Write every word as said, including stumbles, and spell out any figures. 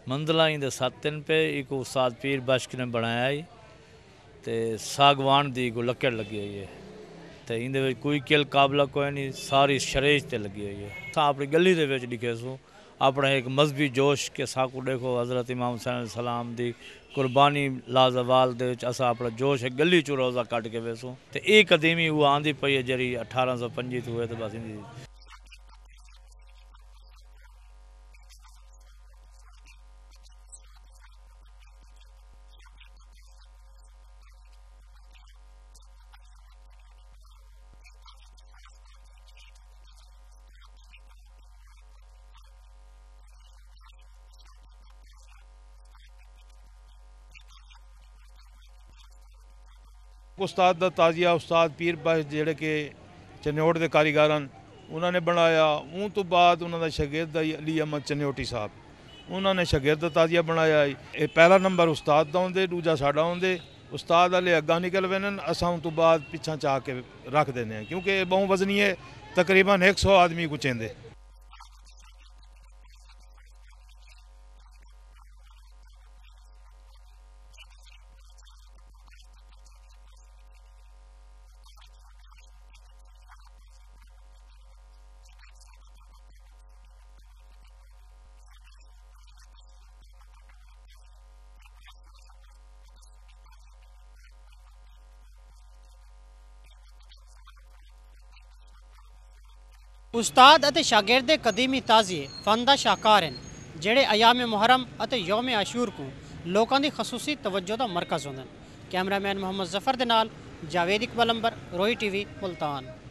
मंजिला इंदे सत्त दिन पे एक उस्ताद पीर बश्क ने बनाया ही ते सागवान दी को लकड़ लगी हुई है तो इंदे कोई किल काबला कोई नहीं, सारी शरेज ते लगी हुई है। असां अपनी गली दे विच दिखेसूं अपना एक मजहबी जोश के साकू देखो हज़रत इमाम हुसैन सलाम दी कुर्बानी लाजवाल दे विच असां अपना जोश एक गली चो रोज़ा कट के वेसूं ते एक कदीमी वो आंदी पई है जरी अठारह सौ पंजी हुए तो बस इंदी उस्ताद दा ताज़िया उस्ताद पीर बख्श जिहड़े कि चन्योट के कारीगर उन्होंने बनाया। उन तो बाद उन्होंने शागिर्द अली अहमद चन्योटी साहब उन्होंने शागिर्द ताज़िया बनाया। ये पहला नंबर उस्ताद दा आउंदे, दूजा साडा आउंदे। उस्ताद वाले अग्गा निकल वेन, असां तो बाद पिछा चाह के रख देने क्योंकि बहु वजनी है, तकरीबन एक सौ आदमी को चेंदे। उस्ताद अते शागिर्द कदीमी ताज़िए फन दा शाहकार हैं जेड़े अयाम मुहर्रम अते यौम आशूर को लोगों की खसूसी तवज्जो का मरकज़ होंदे। कैमरामैन मोहम्मद जफर दे नाल जावेद इकबाल अंबर, रोई टीवी मुल्तान।